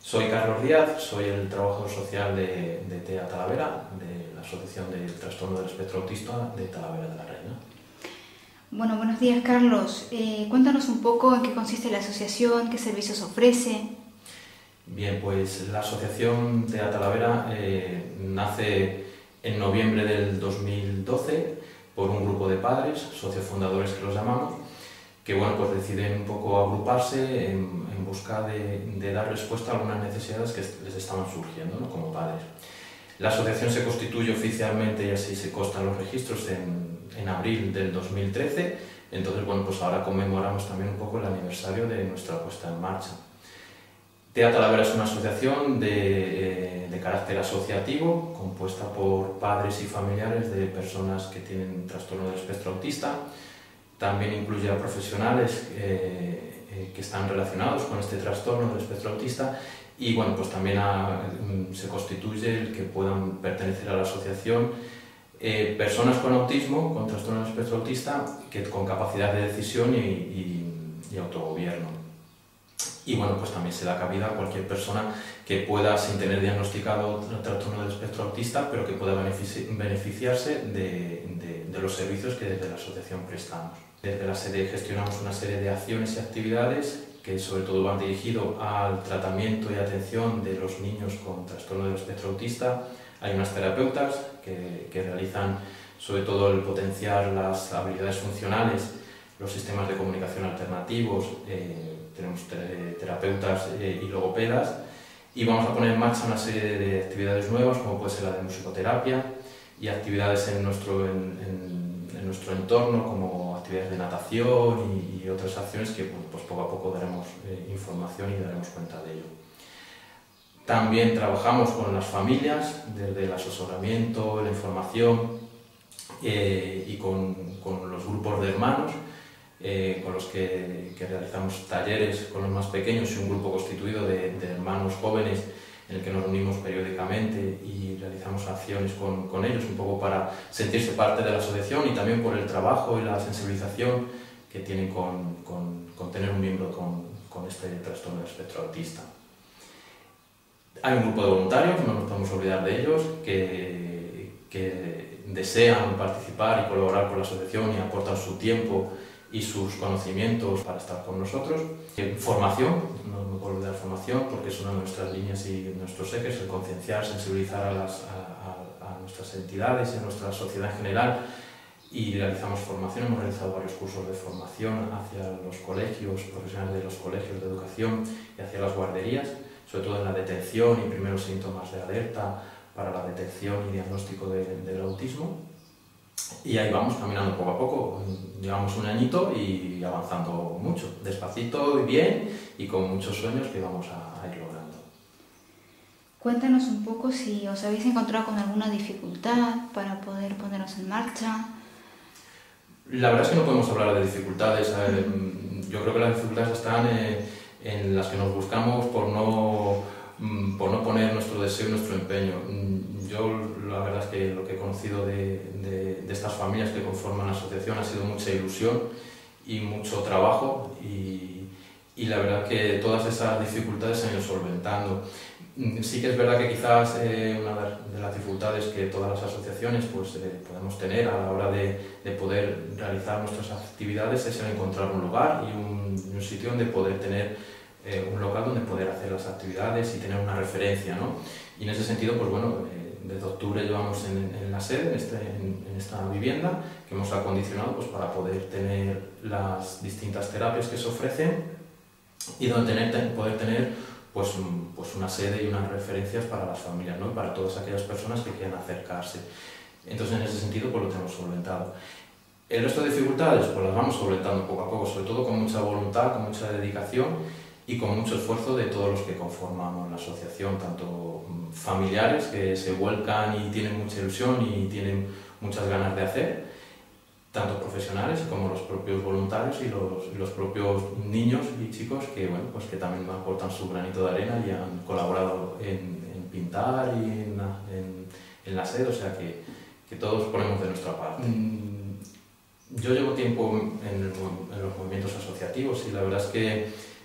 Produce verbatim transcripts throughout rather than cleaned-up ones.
Soy Carlos Díaz, soy el trabajador social de, de TEA Talavera, de la Asociación del Trastorno del Espectro Autista de Talavera de la Reina. Bueno, buenos días, Carlos. Eh, cuéntanos un poco en qué consiste la asociación, qué servicios ofrece. Bien, pues la Asociación TEA Talavera eh, nace en noviembre del dos mil doce por un grupo de padres, socios fundadores que los llamamos, que bueno, pues deciden un poco agruparse en, en busca de, de dar respuesta a algunas necesidades que les estaban surgiendo, ¿no?, como padres. La asociación se constituye oficialmente, y así se constan los registros, en, en abril del dos mil trece, entonces bueno, pues ahora conmemoramos también un poco el aniversario de nuestra puesta en marcha. TEA Talavera es una asociación de, de carácter asociativo, compuesta por padres y familiares de personas que tienen trastorno del espectro autista. También incluye a profesionales eh, eh, que están relacionados con este trastorno del espectro autista y bueno, pues también a, se constituye el que puedan pertenecer a la asociación eh, personas con autismo, con trastorno del espectro autista, que, con capacidad de decisión y, y, y autogobierno. Y bueno, pues también se da cabida a cualquier persona que pueda, sin tener diagnosticado el trastorno del espectro autista, pero que pueda benefici beneficiarse de, de, de los servicios que desde la asociación prestamos. Desde la sede gestionamos una serie de acciones y actividades que sobre todo van dirigidos al tratamiento y atención de los niños con trastorno del espectro autista. Hay unas terapeutas que, que realizan sobre todo el potenciar las habilidades funcionales, los sistemas de comunicación alternativos, eh, tenemos terapeutas eh, y logopedas, y vamos a poner en marcha una serie de actividades nuevas, como puede ser la de musicoterapia, y actividades en nuestro, en, en, en nuestro entorno, como actividades de natación y, y otras acciones que bueno, pues poco a poco daremos eh, información y daremos cuenta de ello. También trabajamos con las familias, desde el asesoramiento, la información eh, y con, con los grupos de hermanos, Eh, con los que, que realizamos talleres con los más pequeños y un grupo constituido de, de hermanos jóvenes en el que nos reunimos periódicamente y realizamos acciones con, con ellos, un poco para sentirse parte de la asociación y también por el trabajo y la sensibilización que tienen con, con, con tener un miembro con, con este trastorno del espectro autista. Hay un grupo de voluntarios, no nos podemos olvidar de ellos, que, que desean participar y colaborar con la asociación y aportan su tiempo y sus conocimientos para estar con nosotros. Formación, no me puedo olvidar formación, porque es una de nuestras líneas y nuestros ejes, el concienciar, sensibilizar a, las, a, a, a nuestras entidades y a nuestra sociedad en general, y realizamos formación, hemos realizado varios cursos de formación hacia los colegios, profesionales de los colegios de educación y hacia las guarderías, sobre todo en la detección y primeros síntomas de alerta para la detección y diagnóstico de, del autismo. Y ahí vamos caminando poco a poco, llevamos un añito y avanzando mucho, despacito y bien y con muchos sueños que vamos a, a ir logrando. Cuéntanos un poco si os habéis encontrado con alguna dificultad para poder ponernos en marcha. La verdad es que no podemos hablar de dificultades, yo creo que las dificultades están en las que nos buscamos por no, por no poner nuestro deseo y nuestro empeño. Yo la verdad es que lo que he conocido de, de, de estas familias que conforman la asociación ha sido mucha ilusión y mucho trabajo y, y la verdad que todas esas dificultades se han ido solventando. Sí que es verdad que quizás eh, una de las dificultades que todas las asociaciones pues, eh, podemos tener a la hora de, de poder realizar nuestras actividades es el encontrar un lugar y un, un sitio donde poder tener eh, un local donde poder hacer las actividades y tener una referencia, ¿no? Y en ese sentido, pues bueno, eh, desde octubre llevamos en, en la sede, en, este, en, en esta vivienda, que hemos acondicionado pues, para poder tener las distintas terapias que se ofrecen y donde tener, poder tener pues, pues una sede y unas referencias para las familias, ¿no?, y para todas aquellas personas que quieran acercarse. Entonces, en ese sentido, pues lo tenemos solventado. El resto de dificultades, pues las vamos solventando poco a poco, sobre todo con mucha voluntad, con mucha dedicación y con mucho esfuerzo de todos los que conformamos la asociación, tanto familiares que se vuelcan y tienen mucha ilusión y tienen muchas ganas de hacer, tanto profesionales como los propios voluntarios y los, y los propios niños y chicos que, bueno, pues que también aportan su granito de arena y han colaborado en, en pintar y en, en, en la sede, o sea que, que todos ponemos de nuestra parte. Yo llevo tiempo en, el, en los movimientos asociativos y la verdad es que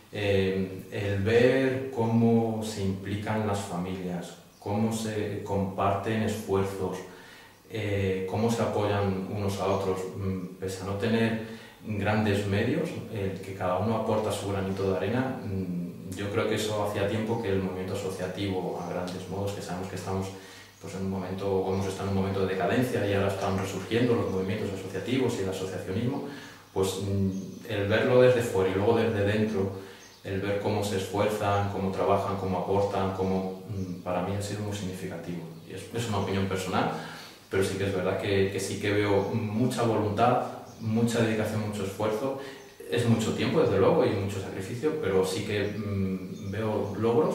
Eh, el ver cómo se implican las familias, cómo se comparten esfuerzos, eh, cómo se apoyan unos a otros, pese a no tener grandes medios, el que cada uno aporta su granito de arena. Yo creo que eso hacía tiempo que el movimiento asociativo, a grandes modos, que sabemos que estamos pues, en un momento, o hemos estado en un momento de decadencia y ahora están resurgiendo los movimientos asociativos y el asociacionismo, pues el verlo desde fuera y luego desde dentro, el ver cómo se esfuerzan, cómo trabajan, cómo aportan, cómo, para mí ha sido muy significativo. Y es, es una opinión personal, pero sí que es verdad que, que sí que veo mucha voluntad, mucha dedicación, mucho esfuerzo. Es mucho tiempo, desde luego, y mucho sacrificio, pero sí que mmm, veo logros.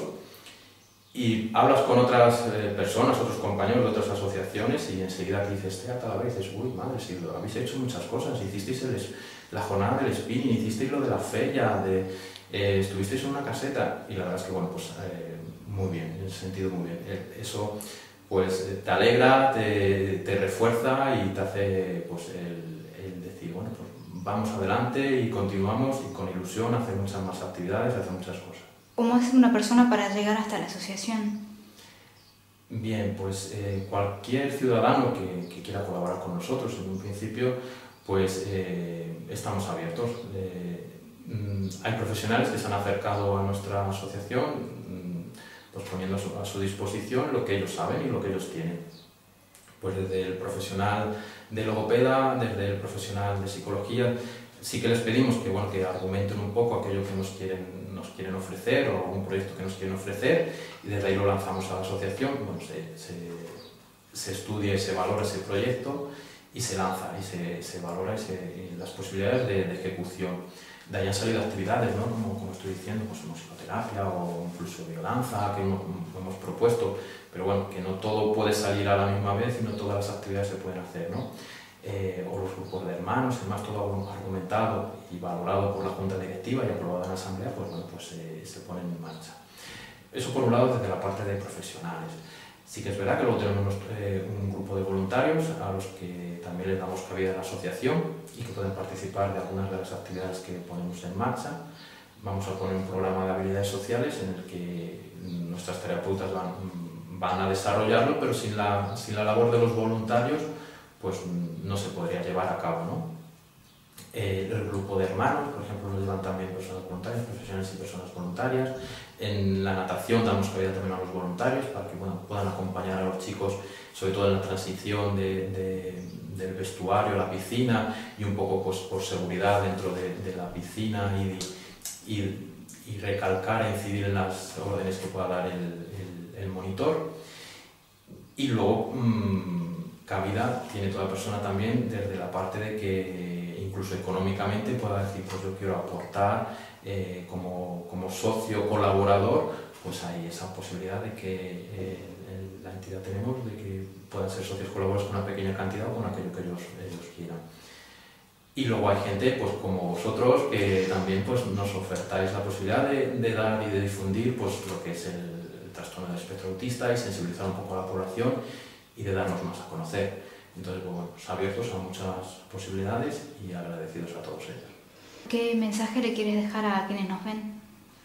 Y hablas con otras eh, personas, otros compañeros de otras asociaciones, y enseguida te dices, te a la vez, dices, uy, madre, si lo habéis hecho muchas cosas, hicisteis el, la jornada del spinning, hicisteis lo de la feria, de, eh, estuvisteis en una caseta, y la verdad es que, bueno, pues eh, muy bien, en ese sentido muy bien. Eso, pues, te alegra, te, te refuerza y te hace, pues, el, el decir, bueno, pues, vamos adelante y continuamos y con ilusión hacer muchas más actividades, hacer muchas cosas. ¿Cómo hace una persona para llegar hasta la asociación? Bien, pues eh, cualquier ciudadano que, que quiera colaborar con nosotros, en un principio, pues eh, estamos abiertos. Eh, hay profesionales que se han acercado a nuestra asociación, pues poniendo a su, a su disposición lo que ellos saben y lo que ellos tienen. Pues desde el profesional de logopeda, desde el profesional de psicología, sí que les pedimos que, bueno, que argumenten un poco aquello que nos quieren, nos quieren ofrecer o algún proyecto que nos quieren ofrecer, y desde ahí lo lanzamos a la asociación. Bueno, se, se, se estudia y se valora ese proyecto y se lanza y se, se valora y se, y las posibilidades de, de ejecución. De ahí han salido actividades, ¿no? Como, como estoy diciendo, pues musicoterapia o incluso biodanza que hemos, hemos propuesto, pero bueno, que no todo puede salir a la misma vez y no todas las actividades se pueden hacer, ¿no? Eh, o los grupos de hermanos, además todo argumentado y valorado por la Junta Directiva y aprobado en la Asamblea, pues bueno, pues eh, se ponen en marcha. Eso por un lado desde la parte de profesionales. Sí que es verdad que luego tenemos eh, un grupo de voluntarios a los que también les damos cabida en la asociación y que pueden participar de algunas de las actividades que ponemos en marcha. Vamos a poner un programa de habilidades sociales en el que nuestras terapeutas van, van a desarrollarlo, pero sin la, sin la labor de los voluntarios pues no se podría llevar a cabo, ¿no? Eh, el grupo de hermanos, por ejemplo, lo llevan también personas voluntarias, profesionales y personas voluntarias. En la natación damos cabida también a los voluntarios para que bueno, puedan acompañar a los chicos, sobre todo en la transición de, de, del vestuario a la piscina y un poco pues, por seguridad dentro de, de la piscina y, y, y recalcar e incidir en las órdenes que pueda dar el, el, el monitor. Y luego, mmm, cabida tiene toda persona también desde la parte de que incluso económicamente pueda decir, pues yo quiero aportar eh, como, como socio colaborador, pues hay esa posibilidad de que eh, en la entidad tenemos, de que puedan ser socios colaboradores con una pequeña cantidad o con aquello que ellos, ellos quieran. Y luego hay gente pues como vosotros que también pues, nos ofertáis la posibilidad de, de dar y de difundir pues, lo que es el, el trastorno del espectro autista y sensibilizar un poco a la población y de darnos más a conocer. Entonces, bueno, pues abiertos a muchas posibilidades y agradecidos a todos ellos. ¿Qué mensaje le quieres dejar a quienes nos ven?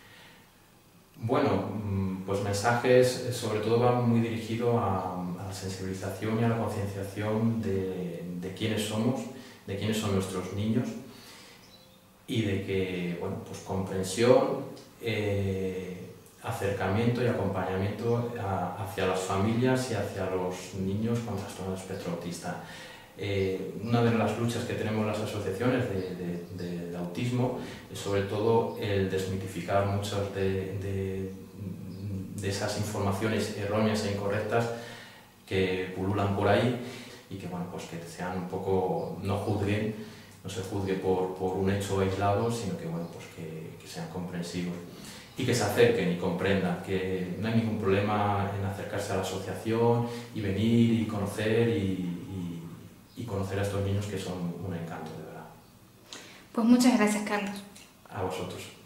Bueno, pues mensajes sobre todo van muy dirigidos a, a la sensibilización y a la concienciación de, de quiénes somos, de quiénes son nuestros niños y de que, bueno, pues comprensión, eh, acercamiento y acompañamiento a, hacia las familias y hacia los niños con trastorno del espectro autista. Eh, una de las luchas que tenemos las asociaciones de, de, de, de autismo es sobre todo el desmitificar muchas de, de, de esas informaciones erróneas e incorrectas que pululan por ahí y que, bueno, pues que sean un poco, no juzguen, no se juzgue por, por un hecho aislado, sino que, bueno, pues que, que sean comprensivos. Y que se acerquen y comprendan que no hay ningún problema en acercarse a la asociación y venir y conocer y, y, y conocer a estos niños que son un encanto, de verdad. Pues muchas gracias, Carlos. A vosotros.